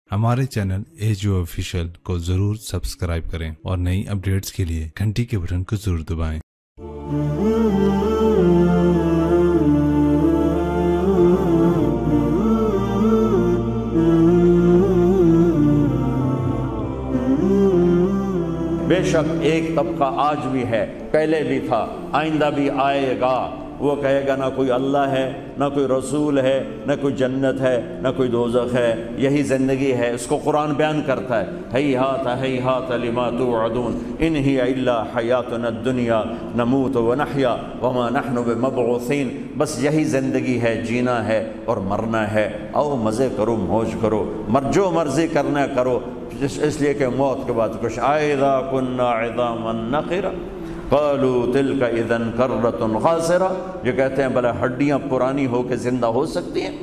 हमारे channel edu official को जरूर सब्सक्राइब करें और नई अपडेट्स के लिए घंटी के बटन को जरूर दबाएं। बेशक एक तबका आज भी है, पहले भी था, आइंदा भी आएगा। वो कहेगा ना कोई अल्लाह है, ना कोई रसूल है, ना कोई जन्नत है, ना कोई दोज़ख है, यही ज़िंदगी है। इसको कुरान बयान करता है, हैहात लिमा तुअदून इन हिया इल्ला हयातुना दुनिया नमूत व नहया वमा नहनु बिमबऊसीन। बस यही ज़िंदगी है, जीना है और मरना है। आओ मज़े करो, मौज करो, जो मर्ज़ी करना करो, इसलिए कि मौत के बाद कुछ आइदा कुन्ना इज़ामन नख़िरा क़ालू तिल्का इज़न कर्रतुन ख़ासिरा। जो कहते हैं भला हड्डियाँ पुरानी हो के ज़िंदा हो सकती हैं?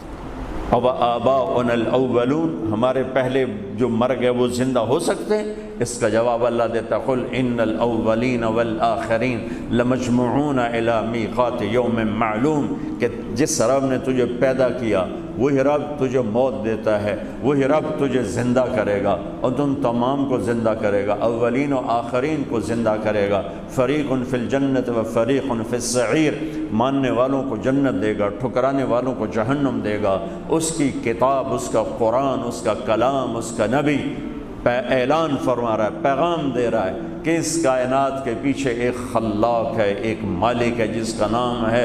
अब आबाउनल अव्वलून, हमारे पहले जो मर गए वो ज़िंदा हो सकते हैं? इसका जवाब अल्लाह देता, कुल इन्नल अव्वलीन वल आखिरीन लमजमुऊन इला मीक़ात यौमिन मालूम। कि जिस रब ने तुझे पैदा किया वही रब तुझे मौत देता है, वही रब तुझे ज़िंदा करेगा और तुम तमाम को ज़िंदा करेगा, अव्वलीन और आखरीन को ज़िंदा करेगा। फ़रीक़ुन फ़िल जन्नत व फ़रीक़ुन फ़िस सईर, मानने वालों को जन्नत देगा, ठुकराने वालों को जहन्नम देगा। उसकी किताब, उसका कुरान, उसका कलाम, उसका नबी ऐलान फरमा रहा है, पैगाम दे रहा है कि इस कायनात के पीछे एक खल्लाक है, एक मालिक है जिसका नाम है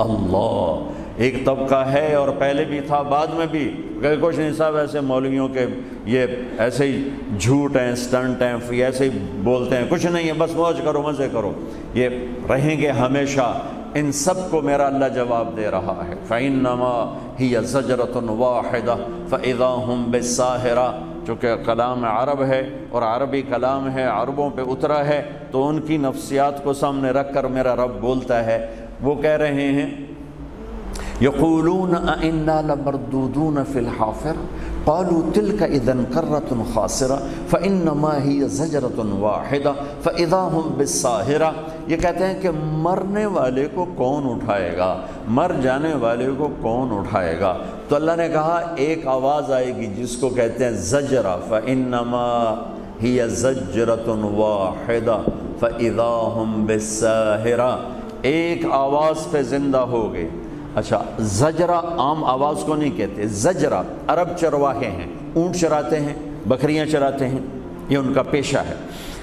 अल्लाह। एक तबका है और पहले भी था, बाद में भी। कुछ नहीं साहब ऐसे मौलवियों के ये ऐसे ही झूठ हैं, स्टंट हैं, ऐसे ही बोलते हैं, कुछ नहीं है, बस मौज करो, मज़े करो, ये रहेंगे हमेशा। इन सब को मेरा अल्लाह जवाब दे रहा है, फ़इन्नमा हिय ज़जरतुन वाहिदा फ़इज़ा हुम बिस्साहिरा। चूँकि कलाम अरब है और अरबी कलाम है, अरबों पे उतरा है, तो उनकी नफ्सियात को सामने रख कर मेरा रब बोलता है। वो कह रहे हैं, यक़ूलून अइन्ना लमरदूदून फ़िल हाफ़िर क़ालू तिल्का इज़न कर्रतुन ख़ासिरा फ़इन्नमा हिय ज़जरतुन वाहिदा फ़इज़ा हुम बिस्साहिरा। ये कहते हैं कि मरने वाले को कौन उठाएगा, मर जाने वाले को कौन उठाएगा? तो अल्लाह ने कहा एक आवाज़ आएगी जिसको कहते हैं ज़जरा, फ़इन्नमा हिय ज़जरतुन वाहिदा फ़इज़ा हुम बिस्साहिरा। एक आवाज़ पे ज़िंदा हो गए। अच्छा, ज़जरा आम आवाज़ को नहीं कहते, ज़जरा अरब चरवाहे हैं, ऊँट चराते हैं, बकरियाँ चराते हैं, ये उनका पेशा है।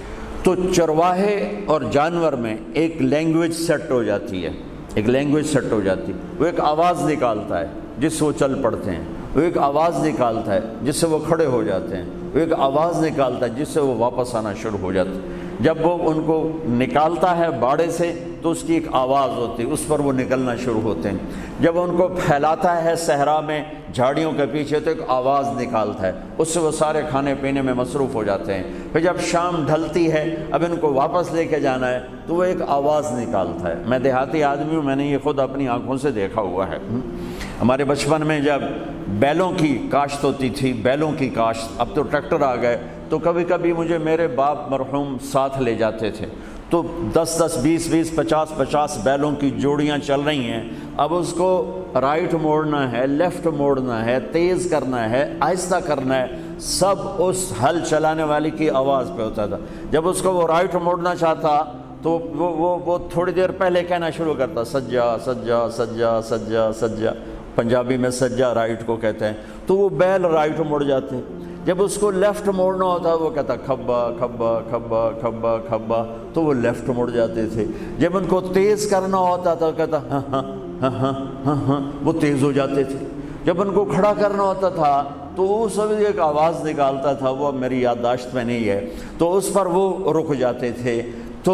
तो चरवाहे और जानवर में एक लैंग्वेज सेट हो जाती है, एक लैंग्वेज सेट हो जाती है। वो एक आवाज़ निकालता है जिससे वो चल पड़ते हैं, वो एक आवाज़ निकालता है जिससे वो खड़े हो जाते हैं, वो एक आवाज़ निकालता है जिससे वो वापस आना शुरू हो जाते हैं। जब वो उनको निकालता है बाड़े से तो उसकी एक आवाज़ होती है, उस पर वो निकलना शुरू होते हैं। जब उनको फैलाता है सहरा में झाड़ियों के पीछे तो एक आवाज़ निकालता है, उससे वो सारे खाने पीने में मसरूफ़ हो जाते हैं। फिर जब शाम ढलती है, अब इनको वापस लेके जाना है, तो वो एक आवाज़ निकालता है। मैं देहाती आदमी हूँ, मैंने ये खुद अपनी आँखों से देखा हुआ है। हमारे बचपन में जब बैलों की काश्त होती थी, बैलों की काश्त, अब तो ट्रैक्टर आ गए, तो कभी कभी मुझे मेरे बाप मरहूम साथ ले जाते थे। तो 10-10, 20-20, 50-50 बैलों की जोड़ियां चल रही हैं। अब उसको राइट मोड़ना है, लेफ़्ट मोड़ना है, तेज़ करना है, आहिस्ता करना है, सब उस हल चलाने वाले की आवाज़ पे होता था। जब उसको वो राइट मोड़ना चाहता तो वो थोड़ी देर पहले कहना शुरू करता, सज्जा सज्जा सज्जा सज्जा सज्जा, पंजाबी में सज्जा राइट को कहते हैं। तो वो बैल राइट मुड़ जाते हैं। जब उसको लेफ़्ट मोड़ना होता वो कहता खब्बा खब्बा खब्बा खब्बा खब्बा, तो वो लेफ़्ट मुड़ जाते थे। जब उनको तेज़ करना होता था कहता हाँ हाँ हाँ हाँ हाँ हाँ, वो तेज़ हो जाते थे। जब उनको खड़ा करना होता था तो वो सब एक आवाज़ निकालता था, वो मेरी याददाश्त में नहीं है, तो उस पर वो रुक जाते थे। तो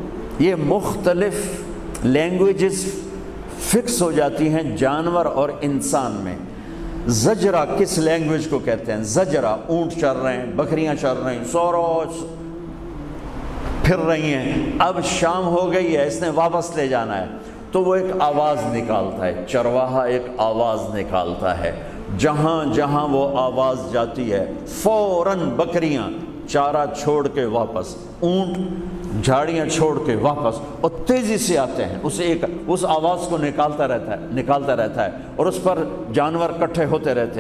ये मुख्तलिफ़ लैंग्वेजेस फ़िक्स हो जाती हैं जानवर और इंसान में। ज़जरा किस लैंग्वेज को कहते हैं? ज़जरा ऊँट चल रहे हैं, बकरियां चल रही हैं, सौरोज फिर रही हैं, अब शाम हो गई है, इसने वापस ले जाना है, तो वो एक आवाज़ निकालता है, चरवाहा एक आवाज़ निकालता है। जहाँ जहाँ वो आवाज़ जाती है फ़ौरन बकरियां चारा छोड़ के वापस, ऊँट جھاڑیاں چھوڑ کے واپس اور تیزی سے آتے ہیں، اس آواز کو نکالتا رہتا ہے اور اس پر جانور اکٹھے ہوتے رہتے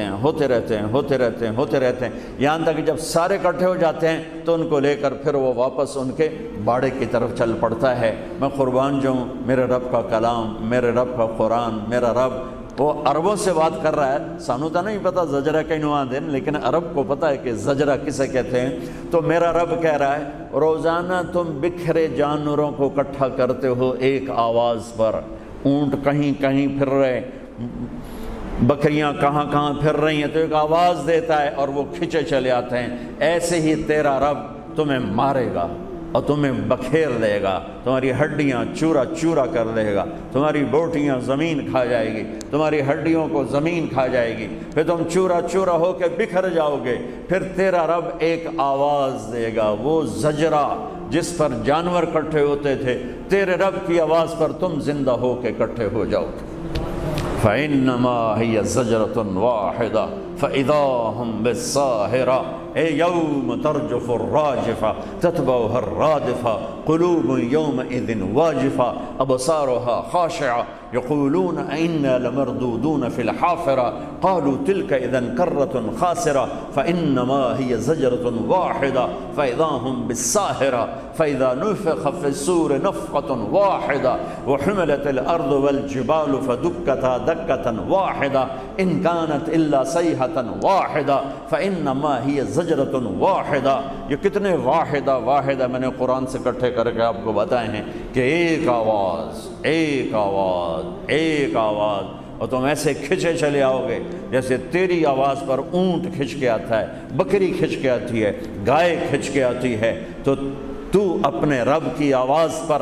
ہیں یہاں تک کہ جب سارے اکٹھے ہو جاتے ہیں تو ان کو لے کر پھر وہ واپس ان کے باڑے کی طرف چل پڑتا ہے۔ میں قربان جاؤں، میرے رب کا کلام، میرے رب کا قرآن، میرا رب وہ عربوں سے بات کر رہا ہے۔ سانو تو نہیں پتا زجرہ کینوں آندے، لیکن عرب کو پتا ہے کہ زجرہ کسے کہتے ہیں۔ تو میرا رب کہہ رہا ہے روزانہ تم بکھرے جانوروں کو اکٹھا کرتے ہو ایک آواز پر، اونٹ کہیں کہیں پھر رہے، بکریاں کہاں کہاں پھر رہی ہیں، تو ایک آواز دیتا ہے اور وہ کھچے چلے آتے ہیں۔ ایسے ہی تیرا رب تمہیں مارے گا اور تمہیں بکھیر دے گا، تمہاری ہڈیاں چورا چورا کر دے گا، تمہاری بوٹیاں زمین کھا جائے گی، تمہاری ہڈیوں کو زمین کھا جائے گی، پھر تم چورا چورا ہو کے بکھر جاؤ گے۔ پھر تیرا رب ایک آواز دے گا، وہ زجرہ جس پر جانور اکٹھے ہوتے تھے، تیرے رب کی آواز پر تم زندہ ہو کے اکٹھے ہو جاؤ گے۔ فَإِنَّمَا هِيَ زَجْرَةٌ وَاحِدَةٌ فَإِذَا هُمْ بِالسَّاهِرَةِ يَوْمَ تَرْجُفُ الرَّاجِفَةُ تَتْبَعُهَا الرَّادِفَةُ قُلُوبٌ يَوْمَئِذٍ وَاجِفَةٌ أَبْصَارُهَا خَاشِعَةٌ يَقُولُونَ أَإِنَّا لَمَرْدُودُونَ فِي الْحَافِرَةِ قَالُوا تِلْكَ إِذًا كَرَّةٌ خَاسِرَةٌ فَإِنَّمَا هِيَ زَجْرَةٌ وَاحِدَةٌ فَإِذَا هُمْ بِالسَّاهِرَةِ فَإِذَا نُفِخَ فِي الصُّورِ نَفْخَةٌ وَاحِدَةٌ وَحُمِلَتِ الْأَرْضُ وَالْجِبَالُ فَدُكَّتَا دَكَّةً وَاحِدَةً إِنْ كَانَتْ إِلَّا صَيْحَةً وَاحِدَةً فَإِنَّمَا هِيَ زَجْرَةٌ وَاحِدَةٌ۔ یہ کتنے واحدہ میں نے قرآن سے اکٹھے کر کے آپ کو بتائے ہیں کہ ایک آواز، ایک آواز، ایک آواز، اور تم ایسے کھچے چلے آؤ گے جیسے تیری آواز پر اونٹ کھچ کے آتا ہے، بکری کھچ کے آتی ہے، گائے کھچ کے آتی ہے، تو اپنے رب کی آواز پر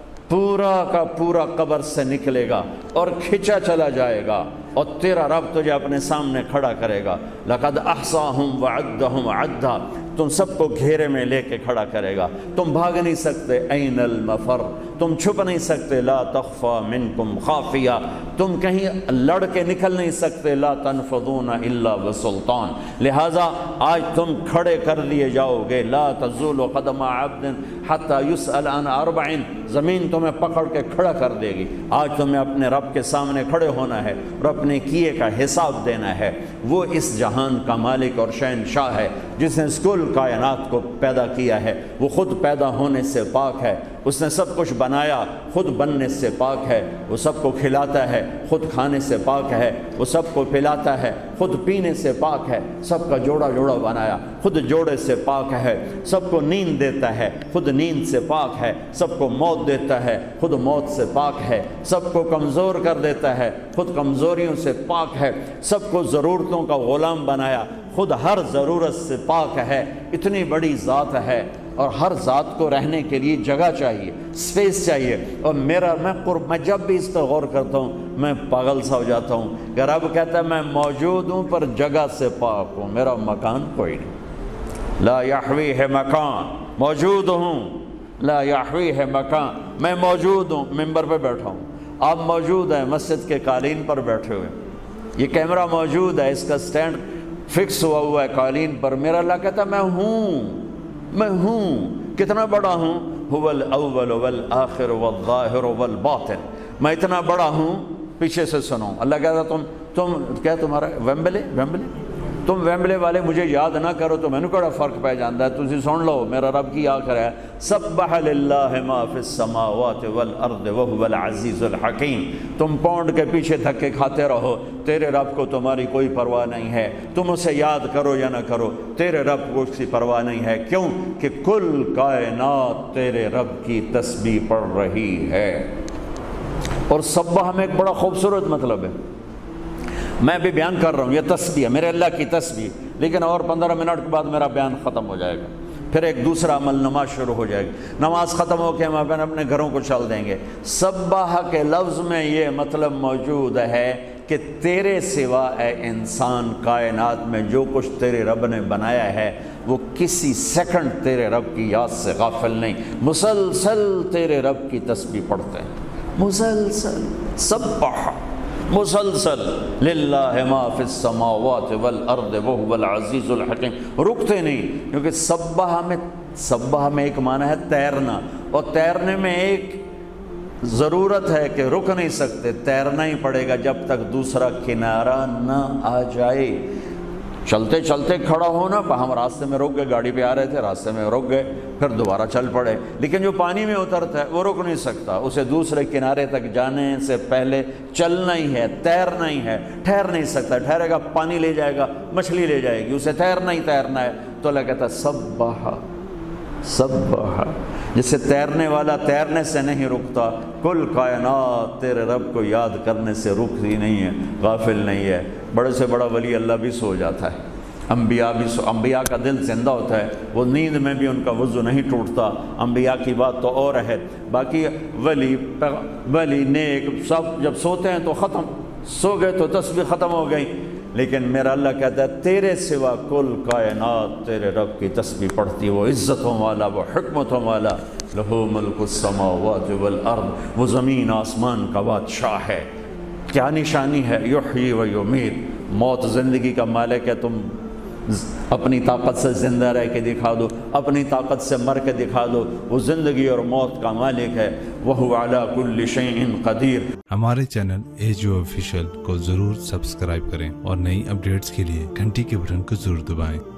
پورا کا پورا قبر سے نکلے گا اور کھچا چلا جائے گا، اور تیرا رب تجھے اپنے سامنے کھڑا کرے گا۔ لَقَدْ أَحْصَاهُمْ وَعَدَّهُمْ عَدًّا، تم سب کو گھیرے میں لے کے کھڑا کرے گا، تم بھاگ نہیں سکتے، أَيْنَ الْمَفَرُّ، تم چھپ نہیں سکتے، لَا تَخْفَى مِنْكُمْ خَافِيَةٌ، تم کہیں لڑ کے نکل نہیں سکتے، لَا تَنْفُذُونَ إِلَّا بِسُلْطَانٍ، لہٰذا آج تم کھڑے کر دیے جاؤ گے۔ لَا تَزُولُ قَدَمَ عَبْدٍ حَتَّى يُسْأَلَ عَنْ أَرْبَعٍ، زمین تمہیں پکڑ کے کھڑا کر دے گی۔ آج تمہیں اپنے رب کے سامنے کھڑے ہونا ہے اور اپنے کیے کا حساب دینا ہے۔ وہ اس جہان کا مالک اور شہنشاہ ہے جس نے کل کائنات کو پیدا کیا ہے، وہ خود پیدا ہونے سے پاک ہے، اس نے سب کچھ بنایا، خود بننے سے پاک ہے، وہ سب کو کھلاتا ہے، خود کھانے سے پاک ہے، وہ سب کو پلاتا ہے، خود پینے سے پاک ہے، سب کا جوڑا جوڑا بنایا، خود جوڑے سے پاک ہے، سب کو نیند دیتا ہے، خود نیند سے پاک ہے، سب کو موت دیتا ہے، خود موت سے پاک ہے، سب کو کمزور کر دیتا ہے، خود کمزوریوں سے پاک ہے، سب کو ضرورتوں کا غلام بنایا، خود ہر ضرورت سے پاک ہے۔ اتنی بڑی ذات ہے، اور ہر ذات کو رہنے کے لیے جگہ چاہیے، سپیس چاہیے، اور میں جب بھی اس پر غور کرتا ہوں میں پاگل سا ہو جاتا ہوں کہ رب کہتا ہے میں موجود ہوں پر جگہ سے پاک ہوں، میرا مکان کوئی نہیں، لا یحویہ مکان، موجود ہوں، لا یحویہ مکان، میں موجود ہوں، ممبر پہ بیٹھا ہوں، آپ موجود ہیں مسجد کے قالین پر بیٹھے ہوئے، یہ کیمرہ موجود ہے، اس کا سٹینڈ فکس ہوا ہے قالین پر، میرا اللہ کہتا ہے میں ہوں، کتنا بڑا ہوں، هو الاول والآخر والظاہر والباطن، میں اتنا بڑا ہوں، پیچھے سے سنو، اللہ کہتا تم کیا تمہارا ویمبلے تم ویمبلے والے مجھے یاد نہ کرو تو میں نے کہڑا فرق پہ جانتا ہے، تسی سن لو میرا رب کی آخر ہے، سبح للہ ما فی السماوات والارض وهو العزیز الحکیم، تم پونڈ کے پیچھے دھکے کھاتے رہو، تیرے رب کو تمہاری کوئی پرواہ نہیں ہے، تم اسے یاد کرو یا نہ کرو، تیرے رب کو اس کی پرواہ نہیں ہے، کیوں کہ کل کائنات تیرے رب کی تسبیح پڑھ رہی ہے۔ اور سبح میں ایک بڑا خوبصورت مطلب ہے، میں بھی بیان کر رہا ہوں، یہ تسبیح ہے، میرے اللہ کی تسبیح، لیکن اور 15 منٹ کے بعد میرا بیان ختم ہو جائے گا، پھر ایک دوسرا عمل نماز شروع ہو جائے گی، نماز ختم ہو کے ہم اپنے گھروں کو چل دیں گے۔ سبح کے لفظ میں یہ مطلب موجود ہے کہ تیرے سوا اے انسان کائنات میں جو کچھ تیرے رب نے بنایا ہے وہ کسی سیکنڈ تیرے رب کی یاد سے غافل نہیں، مسلسل تیرے رب کی تسبیح پڑھتے ہیں، مسلسل سبح، مسلسل للہ ما فی السماوات والارض وہو العزیز الحکیم، رکتے نہیں، کیونکہ سبح میں ایک معنی ہے تیرنا، اور تیرنے میں ایک ضرورت ہے کہ رک نہیں سکتے، تیرنا ہی پڑے گا جب تک دوسرا کنارہ نہ آ جائے۔ چلتے چلتے کھڑا ہونا، ہم راستے میں رک گئے، گاڑی پہ آ رہے تھے، راستے میں رک گئے، پھر دوبارہ چل پڑے، لیکن جو پانی میں اترتا ہے وہ رک نہیں سکتا، اسے دوسرے کنارے تک جانے سے پہلے چلنا ہی ہے، تیرنا ہی ہے، ٹھہر نہیں سکتا، ٹھہرے گا پانی لے جائے گا، مچھلی لے جائے گی، اسے تیرنا ہی تیرنا ہے۔ تو اللہ کہتا سبح، جسے تیرنے والا تیرنے سے نہیں رکتا، کل کائنات تیرے رب کو یاد کرنے سے رکتی نہیں ہے، غافل نہیں ہے۔ بڑے سے بڑا ولی اللہ بھی سو جاتا ہے، انبیاء کا دل زندہ ہوتا ہے، وہ نیند میں بھی ان کا وضو نہیں ٹوٹتا، انبیاء کی بات تو اور ہے۔ باقی ولی نیک سب جب سوتے ہیں تو ختم، سو گئے تو تسبیح ختم ہو گئی، لیکن میرا اللہ کہتا ہے تیرے سوا کل کائنات تیرے رب کی تسبیح پڑھتی، وہ عزتوں والا، وہ حکمتوں والا، لہو ملک السماوات والارض، وہ زمین آسمان کا بادشاہ ہے۔ کیا نشانی ہے؟ یحیی و یمیت، موت زندگی کا مالک ہے، تم اپنی طاقت سے زندہ رہ کے دکھا دو، اپنی طاقت سے مر کے دکھا دو، وہ زندگی اور موت کا مالک ہے، وَهُوَ عَلَى كُلِّ شَيْءٍ قَدِيرٌ۔ ہمارے چینل ایجو آفیشیل کو ضرور سبسکرائب کریں اور نئی اپڈیٹس کے لیے گھنٹی کے بٹن کو ضرور دبائیں۔